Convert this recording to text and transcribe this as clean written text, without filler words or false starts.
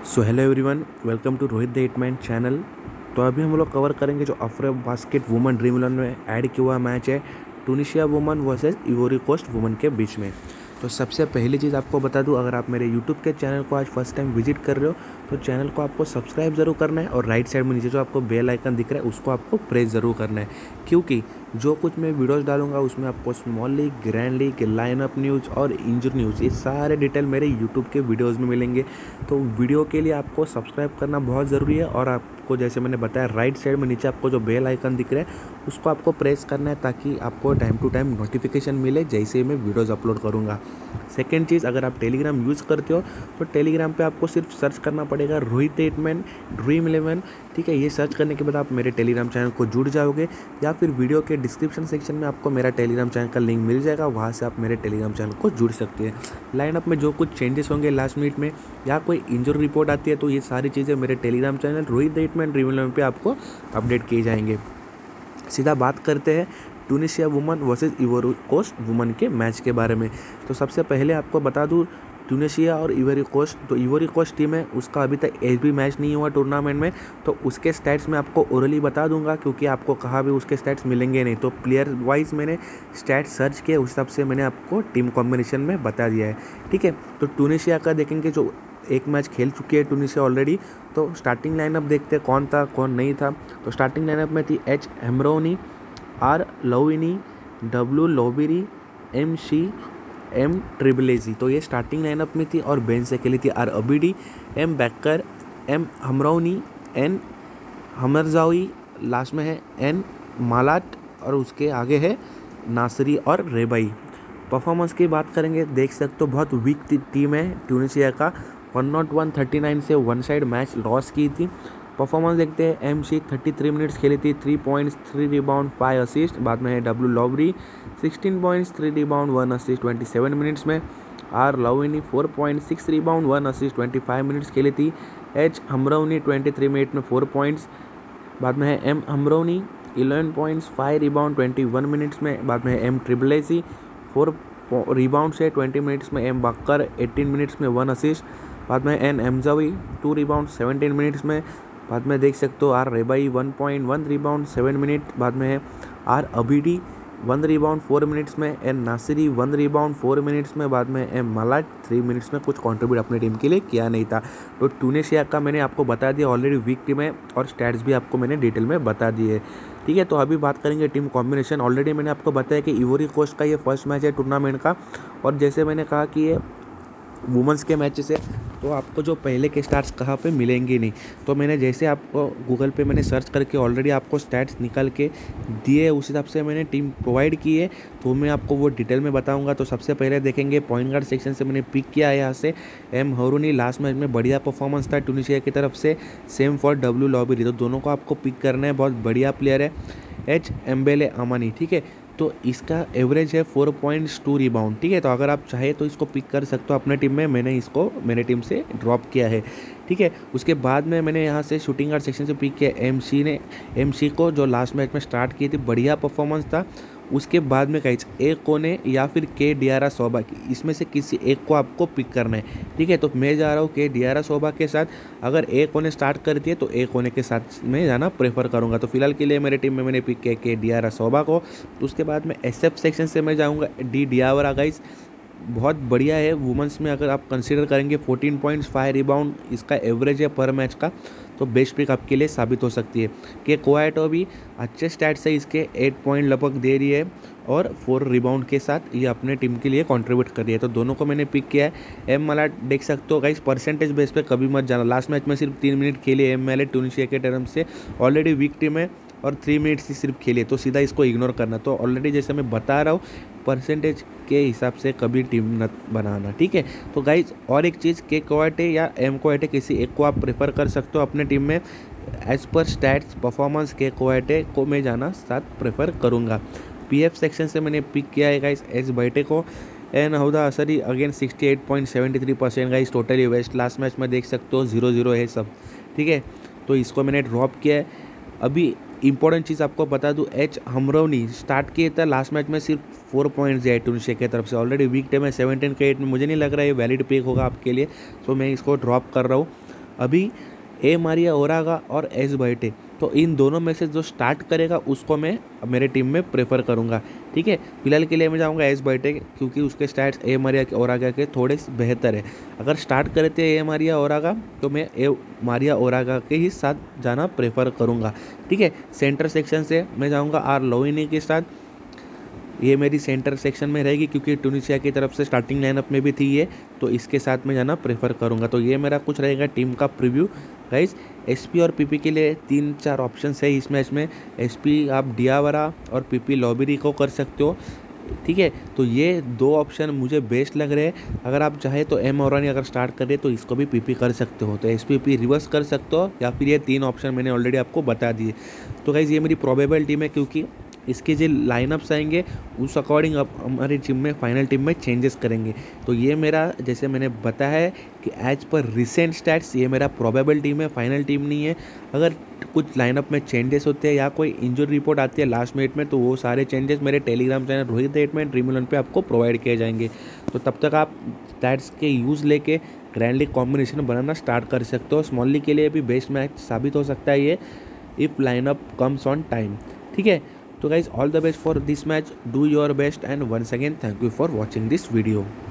So hello everyone, welcome to Rohit the hitman channel. तो अभी हम लोग कवर करेंगे जो अफ्रो बास्केट वुमेन ड्रीम 11 में ऐड किया हुआ मैच है Tunisia women versus Ivory Coast women के बीच में। तो सबसे पहली चीज़ आपको बता दूं, अगर आप मेरे यूट्यूब के चैनल को आज फर्स्ट टाइम विजिट कर रहे हो तो चैनल को आपको सब्सक्राइब ज़रूर करना है और राइट साइड में नीचे जो आपको बेल आइकन दिख रहा है उसको आपको प्रेस ज़रूर करना है, क्योंकि जो कुछ मैं वीडियोस डालूंगा उसमें आपको small league, grand league, lineup news और इंजर न्यूज़ ये सारे डिटेल मेरे यूट्यूब के वीडियोस में मिलेंगे। तो वीडियो के लिए आपको सब्सक्राइब करना बहुत ज़रूरी है और आपको जैसे मैंने बताया राइट साइड में नीचे आपको जो बेल आइकन दिख रहा है उसको आपको प्रेस करना है ताकि आपको टाइम टू टाइम नोटिफिकेशन मिले जैसे ही मैं वीडियोज़ अपलोड करूँगा। सेकेंड चीज़, अगर आप टेलीग्राम यूज़ करते हो तो टेलीग्राम पे आपको सिर्फ सर्च करना पड़ेगा रोहित द हिटमैन ड्रीम 11। ठीक है, ये सर्च करने के बाद आप मेरे टेलीग्राम चैनल को जुड़ जाओगे या फिर वीडियो के डिस्क्रिप्शन सेक्शन में आपको मेरा टेलीग्राम चैनल का लिंक मिल जाएगा, वहाँ से आप मेरे टेलीग्राम चैनल को जुड़ सकते हैं। लाइनअप में जो कुछ चेंजेस होंगे लास्ट मिनट में या कोई इंजरी रिपोर्ट आती है तो ये सारी चीज़ें मेरे Telegram channel Rohit the hitman dream 11 पे आपको अपडेट किए जाएंगे। सीधा बात करते हैं Tunisia women versus Ivory Coast women के मैच के बारे में। तो सबसे पहले आपको बता दूं, ट्यूनीशिया और इवोरी कोस्ट, तो इवोरी कोस्ट टीम है उसका अभी तक एक भी मैच नहीं हुआ टूर्नामेंट में, तो उसके स्टैट्स मैं आपको ओरली बता दूंगा क्योंकि आपको कहा भी उसके स्टैट्स मिलेंगे नहीं। तो प्लेयर वाइज मैंने स्टैट्स सर्च किए, उस हिसाब से मैंने आपको टीम कॉम्बिनेशन में बता दिया है। ठीक है, तो ट्यूनीशिया का देखेंगे, जो एक मैच खेल चुकी है ट्यूनीशिया ऑलरेडी। तो स्टार्टिंग लाइनअप देखते हैं कौन था कौन नहीं था। तो स्टार्टिंग लाइनअप में थी एच हेम्ब्रोनी, आर लविनी, डब्ल्यू लोबिरी, एम शी, एम ट्रिबलेजी। तो ये स्टार्टिंग लाइनअप में थी और बेंच से खेली थी आर अबिडी, एम बैकर, एम हमरौनी, एन हमरजावी, लास्ट में है एन मालाट और उसके आगे है नासरी और रेबाई। परफॉर्मेंस की बात करेंगे, देख सकते हो बहुत वीक टीम है ट्यूनीशिया का। 101-39 से वन साइड मैच लॉस की थी। परफॉर्मेंस देखते हैं, एम शी 33 मिनट्स खेली थी, 3 पॉइंट्स, 3 रिबाउंड, 5 असिस्ट। बाद में है डब्ल्यू लॉबरी 16 पॉइंट्स, 3 रिबाउंड, 1 असिस्ट 27 मिनट्स में। आर लविनी 4 पॉइंट, 6 रिबाउंड, 1 असिस्ट 25 मिनट्स खेली थी। एच हमरौनी 23 मिनट में 4 पॉइंट्स। बाद में है एम हमरौनी 11 पॉइंट्स, 5 रिबाउंड 21 मिनट्स में। बाद में है एम ट्रिबलेसी 4 रिबाउंड से 20 मिनट्स में। एम बक्कर 18 मिनट्स में 1 असिस्ट। बाद में एन एमजावी 2 रिबाउंड 17 मिनट्स में। बाद में देख सकते हो आर रेबाई 1 पॉइंट, 1 रिबाउंड 7 मिनट। बाद में है आर अबिडी 1 रिबाउंड 4 मिनट्स में। एन नासिरी 1 रिबाउंड 4 मिनट्स में। बाद में एम मलाट 3 मिनट्स में कुछ कंट्रीब्यूट अपनी टीम के लिए किया नहीं था। तो ट्यूनीशिया का मैंने आपको बता दिया ऑलरेडी वीक टीम है और स्टैट्स भी आपको मैंने डिटेल में बता दिए। ठीक है, तो अभी बात करेंगे टीम कॉम्बिनेशन। ऑलरेडी मैंने आपको बताया कि इवोरी कोस्ट का ये फर्स्ट मैच है टूर्नामेंट का, और जैसे मैंने कहा कि ये वुमेंस के मैचेस है तो आपको जो पहले के स्टार्स कहाँ पे मिलेंगे नहीं। तो मैंने जैसे आपको गूगल पे मैंने सर्च करके ऑलरेडी आपको स्टैट्स निकाल के दिए, उस हिसाब से मैंने टीम प्रोवाइड की है, तो मैं आपको वो डिटेल में बताऊंगा। तो सबसे पहले देखेंगे पॉइंट गार्ड सेक्शन से मैंने पिक किया है यहाँ से एम हरुनी। लास्ट मैच में बढ़िया परफॉर्मेंस था ट्यूनीशिया की तरफ से। सेम फॉर डब्ल्यू लॉबरी, तो दोनों को आपको पिक करना है, बहुत बढ़िया प्लेयर है। एच एम्बेले अमानी, ठीक है, तो इसका एवरेज है 4 पॉइंट्स 2 रिबाउंड। ठीक है, तो अगर आप चाहे तो इसको पिक कर सकते हो अपने टीम में, मैंने इसको मेरे टीम से ड्रॉप किया है। ठीक है, उसके बाद में मैंने यहाँ से शूटिंग गार्ड सेक्शन से पिक किया एम सी को, जो लास्ट मैच में स्टार्ट की थी, बढ़िया परफॉर्मेंस था। उसके बाद में कहीं एक कोने या फिर के डियारा सोबा की, इसमें से किसी एक को आपको पिक करना है। ठीक है, तो मैं जा रहा हूँ के डियारा सोबा के साथ। अगर एक कोने स्टार्ट करती है तो एक कोने के साथ में जाना प्रेफर करूँगा। तो फिलहाल के लिए मेरे टीम में मैंने पिक किया के डियारा सोबा को। तो उसके बाद में एसएफ सेक्शन से मैं जाऊँगा डी डियावरा। गाइस बहुत बढ़िया है वुमेंस में, अगर आप कंसीडर करेंगे 14 पॉइंट्स 5 रिबाउंड इसका एवरेज है पर मैच का, तो बेस्ट पिक आपके लिए साबित हो सकती है। कि कोएटो भी अच्छे स्टैट्स है इसके, 8 पॉइंट लगभग दे रही है और 4 रिबाउंड के साथ ये अपने टीम के लिए कंट्रीब्यूट कर रही है। तो दोनों को मैंने पिक किया है। एम मलाट देख सकते हो गाइस, परसेंटेज बेस पे कभी मत जाना। लास्ट मैच में सिर्फ 3 मिनट खेली एम मलाट ट्यूनीशिया के टर्म से, ऑलरेडी वीक टीम है और 3 मिनट्स ही सिर्फ खेली, तो सीधा इसको इग्नोर करना। तो ऑलरेडी जैसे मैं बता रहा हूँ परसेंटेज के हिसाब से कभी टीम न बनाना। ठीक है, तो गाइज और एक चीज़, के कोएटे या एम कोएटे किसी एक को आप प्रेफर कर सकते हो अपने टीम में। एज पर स्टैट्स परफॉर्मेंस के कोएटे को मैं जाना साथ प्रेफर करूँगा। पीएफ सेक्शन से मैंने पिक किया है गाइज एस बैटे को। एन हौदा असरी again 68.73% guys totally waste. Last match में देख सकते हो 0-0 है सब। ठीक है, तो इसको मैंने ड्रॉप किया है। अभी इंपॉर्टेंट चीज़ आपको बता दूं, एच हमरौनी स्टार्ट किए था लास्ट मैच में सिर्फ 4 पॉइंट्स है ट्यूनीशिया की तरफ से। ऑलरेडी वीक टीम है 17 के 8 में, मुझे नहीं लग रहा है ये वैलिड पिक होगा आपके लिए, तो मैं इसको ड्रॉप कर रहा हूँ। अभी ए मारिया ओरागा और एस बैटे, तो इन दोनों में से जो स्टार्ट करेगा उसको मैं मेरे टीम में प्रेफर करूँगा। ठीक है, फिलहाल के लिए मैं जाऊँगा एस बैटे क्योंकि उसके स्टैट्स ए मारिया ओरागा के थोड़े बेहतर है। अगर स्टार्ट करते हैं ए मारिया ओरागा तो मैं ए मारिया ओरागा के ही साथ जाना प्रेफर करूँगा। ठीक है, सेंटर सेक्शन से मैं जाऊँगा आर लोइनी के साथ। ये मेरी सेंटर सेक्शन में रहेगी क्योंकि ट्यूनीशिया की तरफ से स्टार्टिंग लाइनअप में भी थी ये, तो इसके साथ में जाना प्रेफर करूँगा। तो ये मेरा कुछ रहेगा टीम का प्रीव्यू गाइस। एसपी और पीपी के लिए 3-4 ऑप्शंस है इस मैच में। एसपी आप डियावरा और पीपी लॉबेरी को कर सकते हो। ठीक है, तो ये 2 ऑप्शन मुझे बेस्ट लग रहे हैं। अगर आप चाहे तो एम ओरानी अगर स्टार्ट कर रहे तो इसको भी पीपी कर सकते हो, तो एसपीपी रिवर्स कर सकते हो, या फिर ये 3 ऑप्शन मैंने ऑलरेडी आपको बता दिए। तो गाइस ये मेरी प्रोबेबल टीम है क्योंकि इसके जो लाइनअप्स आएंगे उस अकॉर्डिंग अब हमारी टीम में फाइनल टीम में चेंजेस करेंगे। तो ये मेरा जैसे मैंने बताया है कि एज पर रिसेंट स्टैट्स ये मेरा प्रोबेबल टीम है, फाइनल टीम नहीं है। अगर कुछ लाइनअप में चेंजेस होते हैं या कोई इंजरी रिपोर्ट आती है लास्ट मिनट में तो वो सारे चेंजेस मेरे Telegram channel Rohit the hitman dream 11 पे आपको प्रोवाइड किए जाएंगे। तो तब तक आप स्टैट्स के यूज़ लेके ग्रैंड लीग कॉम्बिनेशन बनाना स्टार्ट कर सकते हो। स्मॉल लीग के लिए भी बेस्ट मैच साबित हो सकता है ये, if lineup comes on time. ठीक है, तो guys, all the best for this match. Do your best and once again thank you for watching this video.